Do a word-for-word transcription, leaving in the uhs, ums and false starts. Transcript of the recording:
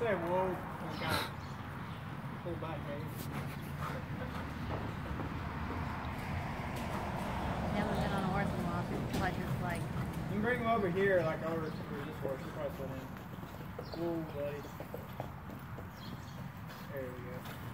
say whoa and kind of pull back maybe. Never been on a horse in a while. Like it's like. You can bring him over here, like over to this horse. He'll probably sit in. Whoa, buddy. There we go.